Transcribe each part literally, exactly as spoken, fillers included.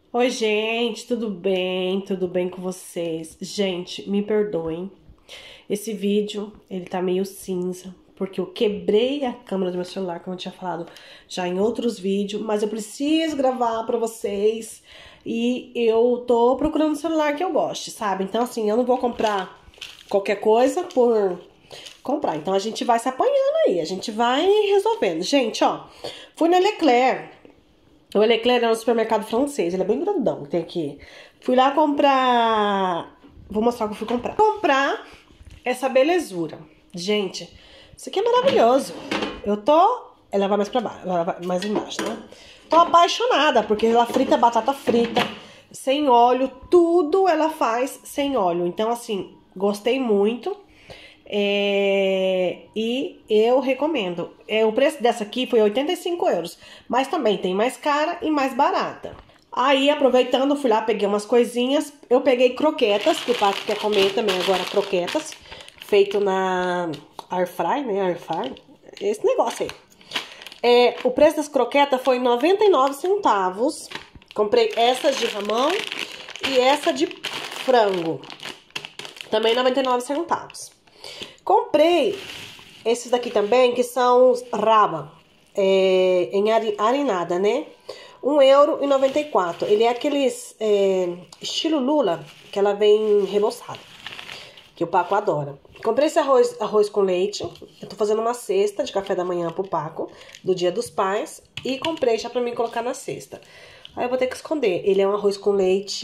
Oi, gente, tudo bem? Tudo bem com vocês? Gente, me perdoem. Esse vídeo, ele tá meio cinza, porque eu quebrei a câmera do meu celular, como eu tinha falado já em outros vídeos, mas eu preciso gravar pra vocês e eu tô procurando um celular que eu goste, sabe? Então, assim, eu não vou comprar qualquer coisa por comprar. Então, a gente vai se apanhando aí, a gente vai resolvendo. Gente, ó, fui na Leclerc. O Leclerc é um supermercado francês, ele é bem grandão, tem aqui. Fui lá comprar... Vou mostrar o que eu fui comprar. Comprar essa belezura. Gente, isso aqui é maravilhoso. Eu tô... Ela vai mais pra baixo, ela vai mais embaixo, né? Tô apaixonada, porque ela frita batata frita, sem óleo, tudo ela faz sem óleo. Então, assim, gostei muito. É, e eu recomendo. É, o preço dessa aqui foi oitenta e cinco euros. Mas também tem mais cara e mais barata. Aí, aproveitando, fui lá, peguei umas coisinhas. Eu peguei croquetas, que o Pato quer comer também agora croquetas. Feito na air fry, né? Air fry. Esse negócio aí. É, o preço das croquetas foi noventa e nove centavos. Comprei essas de ramão e essa de frango. Também noventa e nove centavos. Comprei esses daqui também, que são os raba, é, em harinada, né? um euro e noventa e quatro. Ele é aqueles é, estilo lula, que ela vem reboçada, que o Paco adora. Comprei esse arroz, arroz com leite. Eu tô fazendo uma cesta de café da manhã pro Paco, do Dia dos Pais. E comprei já pra mim colocar na cesta. Aí eu vou ter que esconder. Ele é um arroz com leite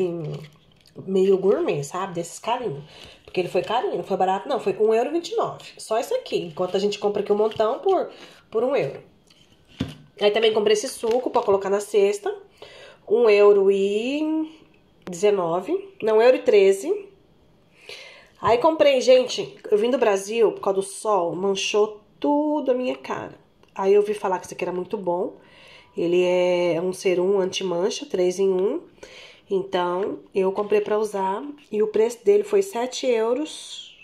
meio gourmet, sabe? Desses carinhos. Porque ele foi carinho, não foi barato, não. Foi um euro e vinte e nove. Só isso aqui. Enquanto a gente compra aqui um montão por, por um euro. Aí também comprei esse suco pra colocar na cesta. Um euro e dezenove. Não, um euro e treze. Aí comprei, gente, eu vim do Brasil, por causa do sol, manchou tudo a minha cara. Aí eu ouvi falar que isso aqui era muito bom. Ele é um serum anti-mancha, três em um. Então, eu comprei pra usar e o preço dele foi sete euros.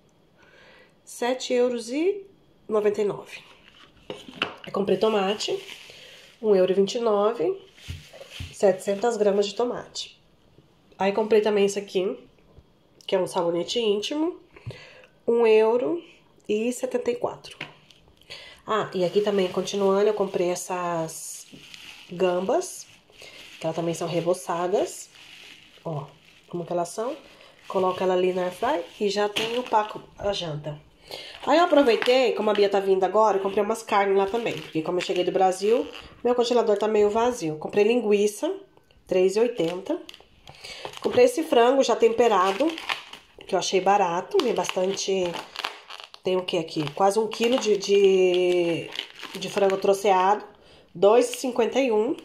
sete euros e noventa e nove. Eu comprei tomate, um euro e vinte e nove. setecentas gramas de tomate. Aí comprei também isso aqui, que é um sabonete íntimo, um euro e setenta e quatro. Ah, e aqui também, continuando, eu comprei essas gambas, que elas também são reboçadas. Ó, como que elas são. Coloca ela ali na air fry e já tem o Paco, a janta. Aí eu aproveitei, como a Bia tá vindo agora, eu comprei umas carnes lá também. Porque como eu cheguei do Brasil, meu congelador tá meio vazio. Comprei linguiça, três e oitenta. Comprei esse frango já temperado, que eu achei barato, vem bastante... Tem o que aqui? Quase um quilo de, de, de frango troceado, dois e cinquenta e um.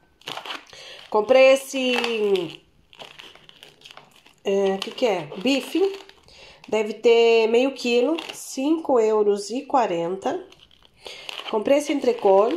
Comprei esse... O é, que que é? Bife. Deve ter meio quilo, cinco euros e quarenta. Comprei esse entrecô.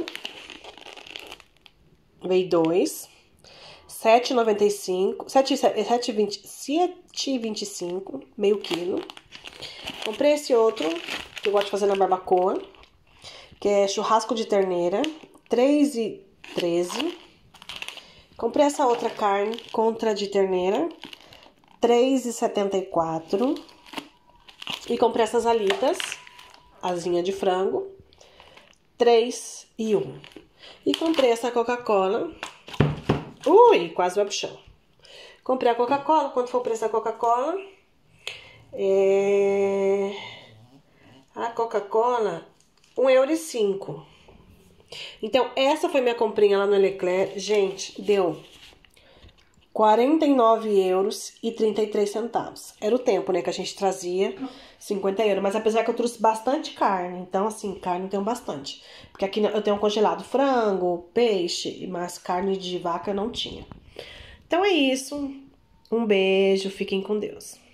Veio dois. sete e noventa e cinco. sete e vinte e cinco, meio quilo. Comprei esse outro, que eu gosto de fazer na barbacoa, que é churrasco de terneira, três e treze. Comprei essa outra carne, contra de terneira, três e setenta e quatro. E comprei essas alitas, asinha de frango, três e um. E comprei essa Coca-Cola. Ui, quase vai pro chão. Comprei a Coca-Cola. Quanto foi o preço da Coca-Cola? É... A Coca-Cola, um euro e cinco. Então, essa foi minha comprinha lá no Leclerc. Gente, deu quarenta e nove euros e trinta e três centavos. Era o tempo, né, que a gente trazia cinquenta euros. Mas apesar que eu trouxe bastante carne. Então, assim, carne eu tenho bastante. Porque aqui eu tenho congelado frango, peixe, mas carne de vaca eu não tinha. Então é isso. Um beijo, fiquem com Deus.